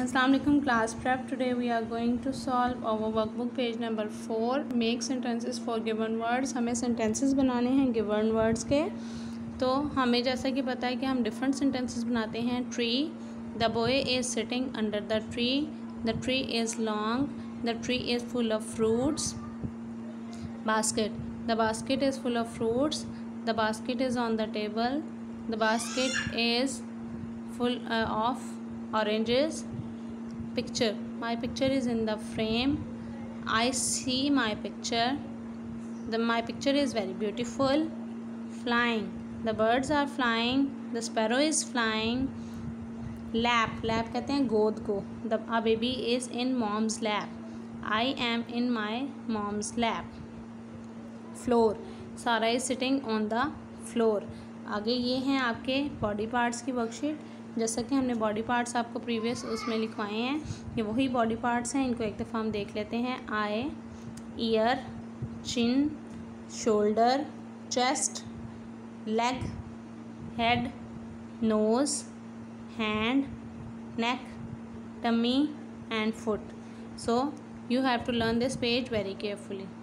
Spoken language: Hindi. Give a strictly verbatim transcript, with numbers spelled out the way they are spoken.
Assalamu alaikum class prep. Today we are going to solve our workbook page number four. Make sentences for given words. हमें sentences बनाने हैं given words के. तो हमें जैसा कि पता है कि हम different sentences बनाते हैं. Tree. The boy is sitting under the tree. The tree is long. The tree is full of fruits. Basket. The basket is full of fruits. The basket is on the table. The basket is full uh, of oranges. Picture. My picture is in the frame. I see my picture. The my picture is very beautiful. Flying. The birds are flying. The sparrow is flying. Lap. Lap कहते हैं गोद को. The a baby is in mom's lap. I am in my mom's lap. Floor. Sara is sitting on the floor. आगे ये हैं आपके बॉडी पार्ट्स की वर्कशीट. जैसा कि हमने बॉडी पार्ट्स आपको प्रीवियस उसमें लिखवाए हैं, ये वही बॉडी पार्ट्स हैं. इनको एक दफ़ा हम देख लेते हैं. Eye, ear, chin, shoulder, chest, leg, head, nose, hand, neck, tummy and foot. So you have to learn this page very carefully.